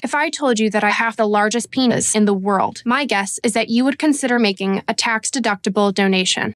If I told you that I have the largest penis in the world, my guess is that you would consider making a tax-deductible donation.